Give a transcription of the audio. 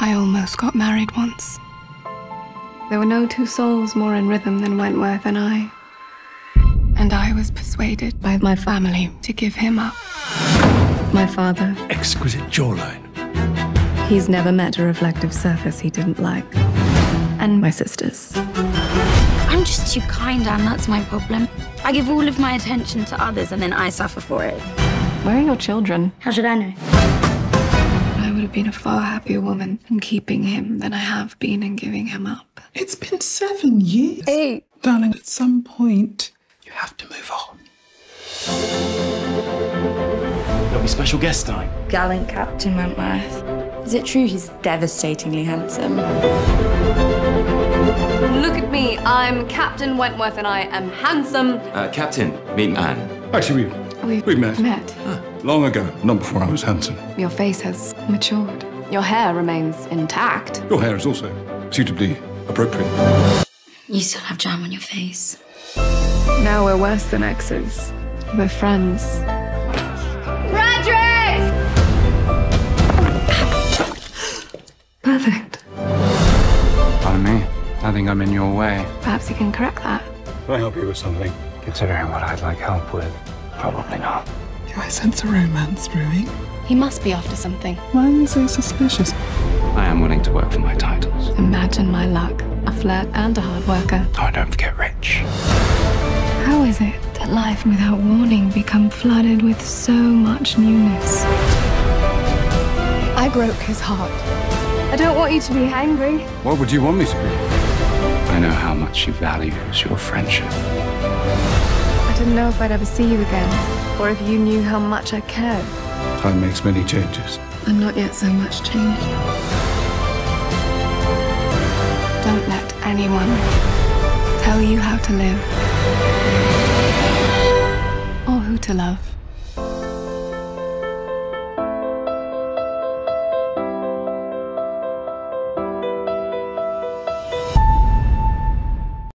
I almost got married once. There were no two souls more in rhythm than Wentworth and I. And I was persuaded by my family to give him up. My father. Exquisite jawline. He's never met a reflective surface he didn't like. And my sisters. I'm just too kind, Anne, that's my problem. I give all of my attention to others and then I suffer for it. Where are your children? How should I know? I would have been a far happier woman in keeping him than I have been in giving him up. It's been 7 years. 8. Darling, at some point, you have to move on. There'll be special guest time. Gallant Captain Wentworth. Is it true he's devastatingly handsome? Look at me, I'm Captain Wentworth and I am handsome. Captain, meet Anne. Actually, we've met. Long ago, not before I was handsome. Your face has matured. Your hair remains intact. Your hair is also suitably appropriate. You still have jam on your face. Now we're worse than exes. We're friends. Frederick! Perfect. Pardon me. I think I'm in your way. Perhaps you can correct that. Can I help you with something? Considering what I'd like help with, probably not. Do I sense a romance brewing? He must be after something. Why are you so suspicious? I am willing to work for my titles. Imagine my luck. A flirt and a hard worker. Oh, don't forget Rich. How is it that life without warning become flooded with so much newness? I broke his heart. I don't want you to be angry. What would you want me to be? I know how much she values your friendship. I didn't know if I'd ever see you again, or if you knew how much I cared. Time makes many changes. I'm not yet so much changed. Don't let anyone tell you how to live or who to love.